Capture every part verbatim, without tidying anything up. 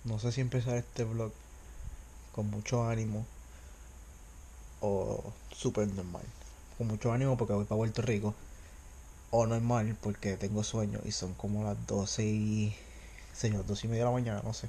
No sé si empezar este vlog con mucho ánimo o súper normal. Con mucho ánimo porque voy para Puerto Rico. O normal porque tengo sueño y son como las doce y... Señor, doce y media de la mañana, no sé.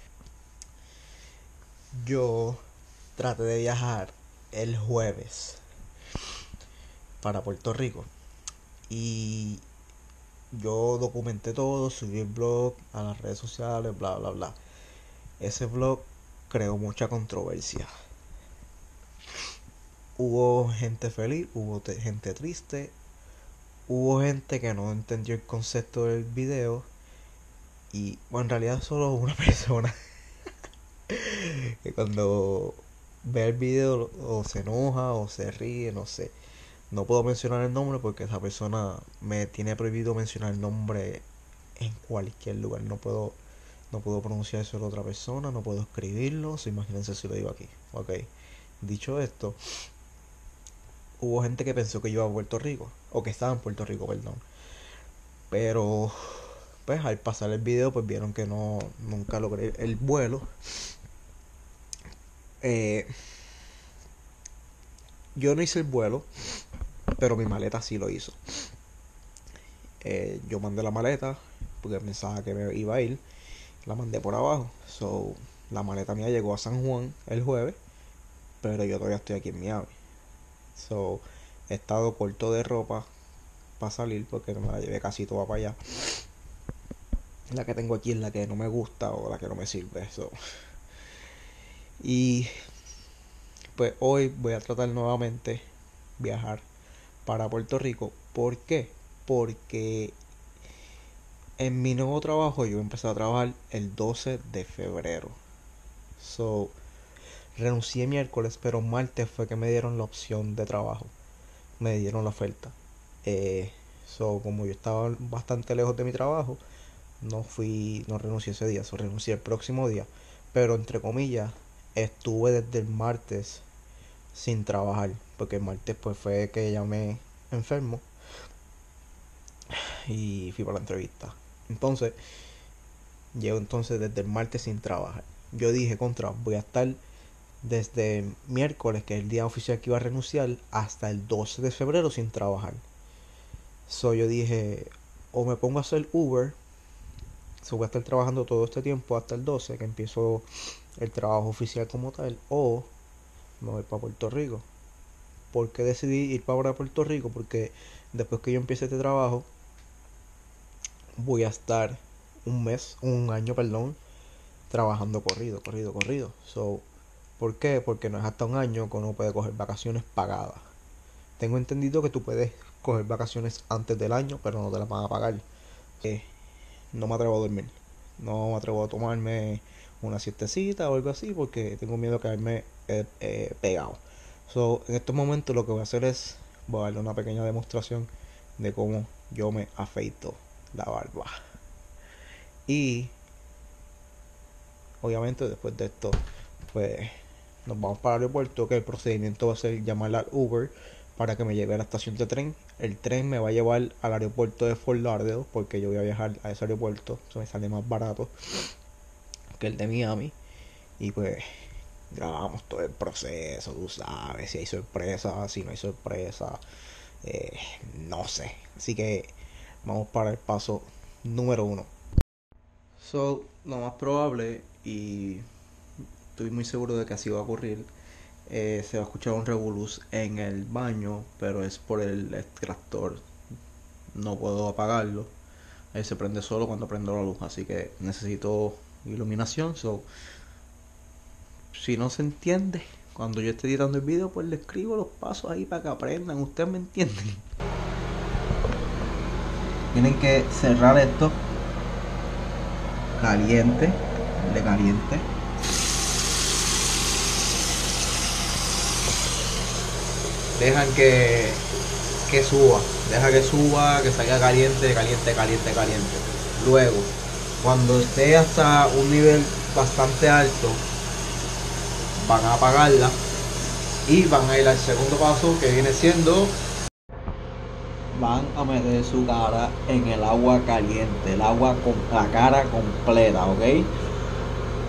Yo traté de viajar el jueves para Puerto Rico. Y yo documenté todo, subí el blog a las redes sociales, bla, bla, bla. Ese blog creó mucha controversia. Hubo gente feliz, hubo te- gente triste, hubo gente que no entendió el concepto del video y bueno, en realidad solo una persona que cuando ve el video o se enoja o se ríe, no sé. No puedo mencionar el nombre porque esa persona me tiene prohibido mencionar el nombre en cualquier lugar. No puedo, no puedo pronunciar eso de otra persona, no puedo escribirlo. So, imagínense si lo digo aquí. Ok. Dicho esto, hubo gente que pensó que yo iba a Puerto Rico, o que estaba en Puerto Rico, perdón. Pero pues al pasar el video pues vieron que no nunca logré el vuelo. Eh, yo no hice el vuelo, pero mi maleta sí lo hizo. Eh, yo mandé la maleta porque pensaba que me iba a ir, la mandé por abajo. So, la maleta mía llegó a San Juan el jueves, pero yo todavía estoy aquí en Miami. So, he estado corto de ropa para salir porque me la llevé casi toda para allá. La que tengo aquí es la que no me gusta o la que no me sirve. So. Y pues hoy voy a tratar nuevamente viajar para Puerto Rico. ¿Por qué? Porque en mi nuevo trabajo yo empecé a trabajar el doce de febrero. So, renuncié miércoles, pero martes fue que me dieron la opción de trabajo. Me dieron la oferta. Eh, so, como yo estaba bastante lejos de mi trabajo, no fui, no renuncié ese día, so renuncié el próximo día. Pero entre comillas, estuve desde el martes sin trabajar, porque el martes pues fue que llamé enfermo y fui para la entrevista. Entonces, llevo entonces desde el martes sin trabajar. Yo dije, contra, voy a estar desde miércoles, que es el día oficial que iba a renunciar, hasta el doce de febrero sin trabajar. So yo dije, o me pongo a hacer Uber, so voy a estar trabajando todo este tiempo hasta el doce, que empiezo el trabajo oficial como tal, o me voy para Puerto Rico. ¿Por qué decidí ir para Puerto Rico? Porque después que yo empiece este trabajo, voy a estar un mes, un año, perdón, trabajando corrido, corrido, corrido. So, ¿por qué? Porque no es hasta un año que uno puede coger vacaciones pagadas. Tengo entendido que tú puedes coger vacaciones antes del año, pero no te las van a pagar. Eh, no me atrevo a dormir. No me atrevo a tomarme una siestecita o algo así porque tengo miedo de caerme eh, eh, pegado. So, en estos momentos lo que voy a hacer es, voy a darle una pequeña demostración de cómo yo me afeito la barba. Y obviamente después de esto, pues nos vamos para el aeropuerto, que el procedimiento va a ser llamar al Uber para que me lleve a la estación de tren. El tren me va a llevar al aeropuerto de Fort Lauderdale porque yo voy a viajar a ese aeropuerto, eso me sale más barato que el de Miami. Y pues grabamos todo el proceso, tú sabes, si hay sorpresa, si no hay sorpresa, eh, no sé. Así que vamos para el paso número uno. So, lo más probable, y estoy muy seguro de que así va a ocurrir, eh, se va a escuchar un revoluz en el baño, pero es por el extractor. No puedo apagarlo. Él se prende solo cuando prendo la luz, así que necesito iluminación. So, si no se entiende, cuando yo esté editando el video, pues le escribo los pasos ahí para que aprendan. Ustedes me entienden. Tienen que cerrar esto caliente, de caliente. Dejan que, que suba, deja que suba, que salga caliente, caliente, caliente, caliente. Luego, cuando esté hasta un nivel bastante alto, van a apagarla y van a ir al segundo paso, que viene siendo, van a meter su cara en el agua caliente, el agua con la cara completa, ¿ok?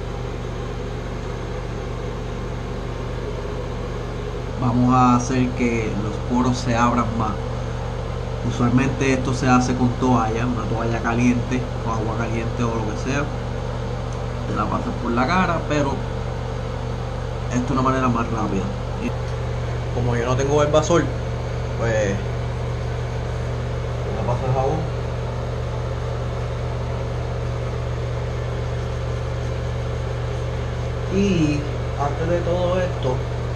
vamos a hacer que los poros se abran más. Usualmente esto se hace con toalla, una toalla caliente, con agua caliente o lo que sea. Te la pasas por la cara, pero esto es una manera más rápida. Como yo no tengo barbasol, pues la pasas jabón. Y antes de todo esto,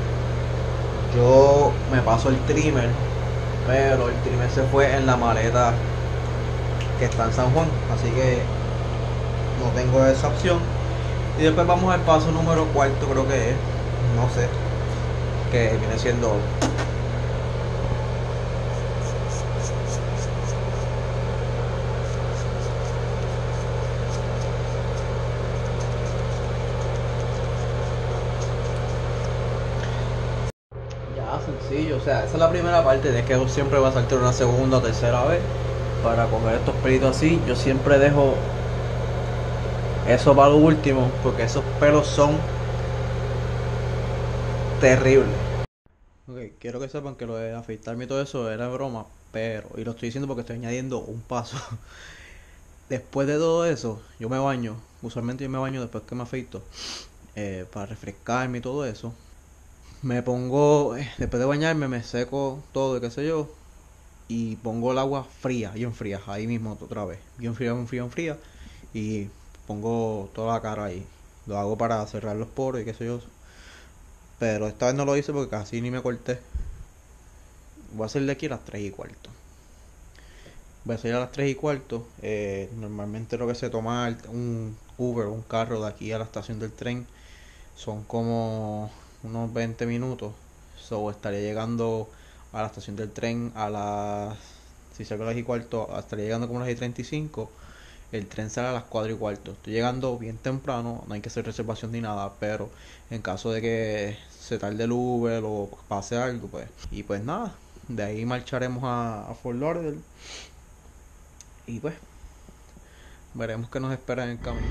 yo me paso el trimmer, pero el trimmer se fue en la maleta que está en San Juan, así que no tengo esa opción. Y después vamos al paso número cuarto, creo que es, no sé, que viene siendo ya sencillo. O sea, esa es la primera parte, de que siempre va a saltar una segunda o tercera vez para coger estos pelitos así. Yo siempre dejo eso para lo último, porque esos pelos son terribles. Ok, quiero que sepan que lo de afeitarme y todo eso era broma, pero, y lo estoy diciendo porque estoy añadiendo un paso. Después de todo eso, yo me baño. Usualmente yo me baño después que me afeito, eh, para refrescarme y todo eso. Me pongo, eh, después de bañarme, me seco todo y qué sé yo. Y pongo el agua fría, bien fría, ahí mismo otra vez. Bien fría, bien fría, bien fría. Y pongo toda la cara ahí. Lo hago para cerrar los poros y qué sé yo. Pero esta vez no lo hice porque casi ni me corté. Voy a hacer de aquí a las tres y cuarto. Voy a salir a las tres y cuarto. Eh, normalmente lo que se toma el- un Uber, un carro de aquí a la estación del tren, son como unos veinte minutos. So estaría llegando a la estación del tren a las... Si salgo a las y cuarto, estaría llegando como a las y treinta y cinco. El tren sale a las cuatro y cuarto. Estoy llegando bien temprano, no hay que hacer reservación ni nada, pero en caso de que se tarde el Uber o pase algo, pues. Y pues nada, de ahí marcharemos a, a Fort Lauderdale. Y pues, veremos qué nos espera en el camino.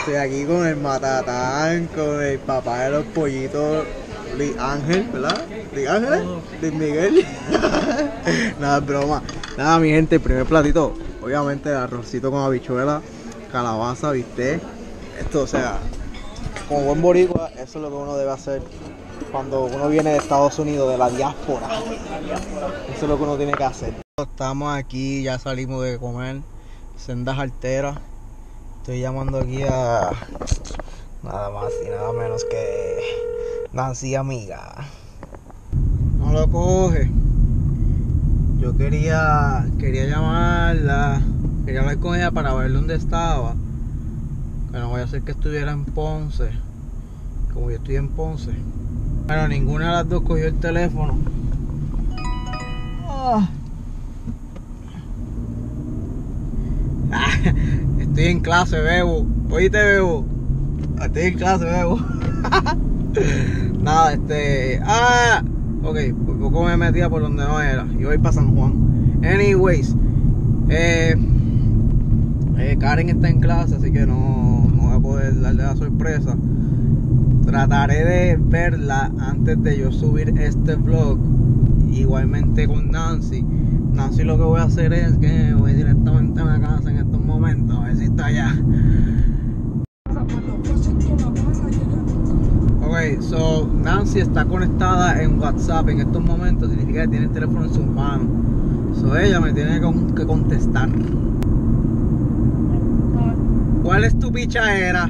estoy aquí con el Matatán, con el papá de los pollitos, Luis Ángel, ¿verdad? Luis Ángel, Luis Miguel. Nada, es broma. Nada, mi gente, el primer platito, obviamente arrocito con habichuela, calabaza, bistec. Esto, o sea, como buen boricua, eso es lo que uno debe hacer cuando uno viene de Estados Unidos, de la diáspora. Eso es lo que uno tiene que hacer. Estamos aquí, ya salimos de comer, sendas alteras. Estoy llamando aquí a nada más y nada menos que Nancy amiga. No lo coge. Yo quería quería llamarla, quería hablar con ella para ver dónde estaba. Que no voy a hacer que estuviera en Ponce, como yo estoy en Ponce. Bueno, ninguna de las dos cogió el teléfono. Oh. Estoy en clase, Bebo. Oíste, Bebo. Estoy en clase, Bebo. Nada, este... ¡Ah! Ok, por poco me metía por donde no era. Y voy para San Juan. Anyways. Eh, eh, Karen está en clase, así que no, no voy a poder darle la sorpresa. Trataré de verla antes de yo subir este vlog. Igualmente con Nancy. Nancy, lo que voy a hacer es que voy directamente a la casa en estos momentos. A ver si está allá. Ok, so Nancy está conectada en WhatsApp en estos momentos. Significa que tiene el teléfono en sus manos. So ella me tiene que contestar. ¿Cuál es tu pichadera?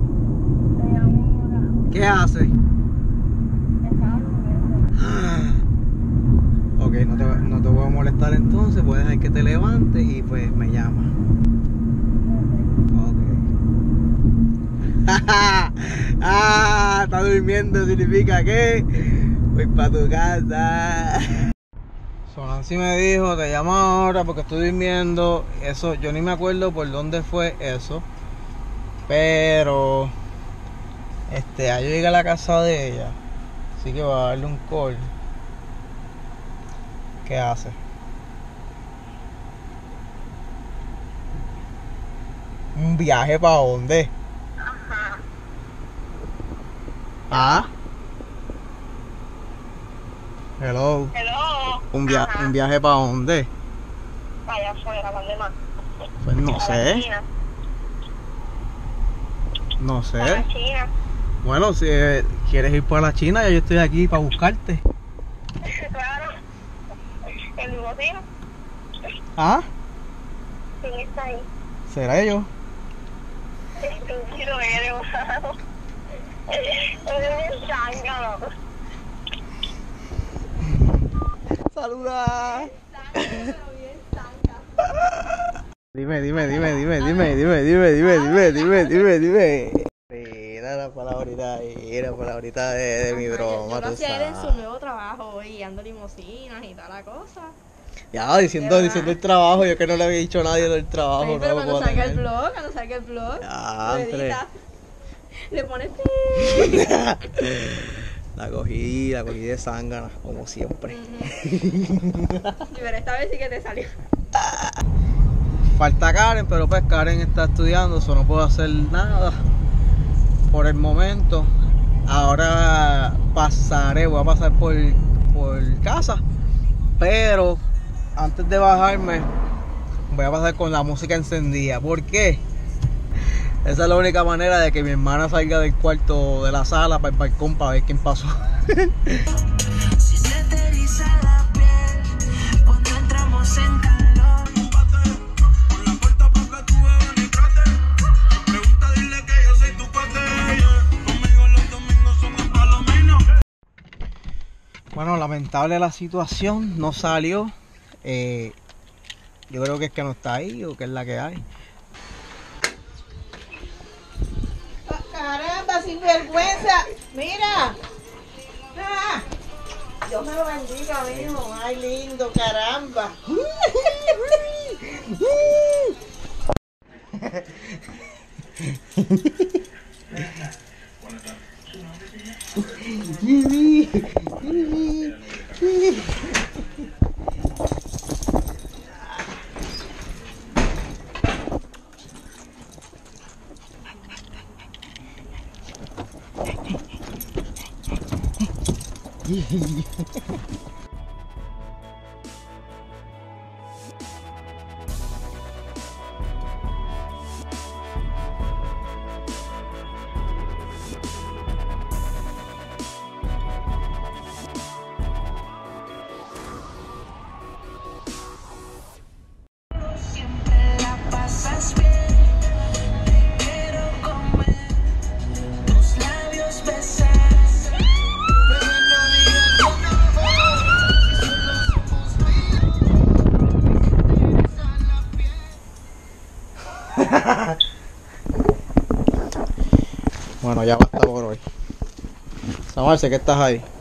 ¿Qué hace? Ok, no te, no te voy a molestar entonces, voy a dejar que te levantes y pues me llama. Ok. Ah, está durmiendo, significa que voy para tu casa. So, Nancy me dijo, te llamo ahora porque estoy durmiendo. Eso, yo ni me acuerdo por dónde fue eso. Pero Este, yo llegué a la casa de ella, así que voy a darle un call. ¿Qué hace? ¿Un viaje para dónde? Ajá. ¿Ah? Hello. Hello. ¿Un, via Ajá. ¿Un viaje para dónde? Para allá afuera, ¿para dónde más? Pues no Para sé. China. No sé. Para China. Bueno, si eh, quieres ir para la China, ya yo estoy aquí para buscarte. Claro. El bigotino. ¿Ah? ¿Quién está ahí? ¿Será yo? Estúpido eres, mano. Eres un zángano. Saluda. Dime, dime, dime, dime, dime, dime, dime, dime, dime, dime, dime, dime. Era la palabrita, era la palabrita de, de mi broma. Yo lo tú hacía él en su sabes. nuevo trabajo, guiando limusinas y toda la cosa. Ya, diciendo, diciendo el trabajo, yo que no le había dicho a nadie del trabajo. Sí, no pero lo cuando puedo salga el tener. blog, cuando salga el blog, Ya, lo entre. editas, le pones pi. La cogí, la cogí de zángana, como siempre. Y ver, esta vez sí que te salió. Falta Karen, pero pues Karen está estudiando, eso no puedo hacer nada por el momento. Ahora pasaré, voy a pasar por, por casa, pero antes de bajarme voy a pasar con la música encendida. ¿Por qué? Esa es la única manera de que mi hermana salga del cuarto de la sala para el balcón para ver quién pasó. Si se te eriza la piel cuando entramos en calor. Por la puerta porque tú bebes ni trate. Pregunta, dile que yo soy tu pate. Conmigo los domingos son en Palomino. Bueno, lamentable la situación, no salió. Eh, yo creo que es que no está ahí o que es la que hay. Caramba, sinvergüenza. Mira. Ah, Dios me lo bendiga, mijo. Ay, lindo, caramba. Siempre la pasas bien. Te quiero comer, tus labios besar. Pero no digas que no, solo somos tú y yo. Me interesa la piel. Bueno, ya basta por hoy. Samarse, que estás ahí.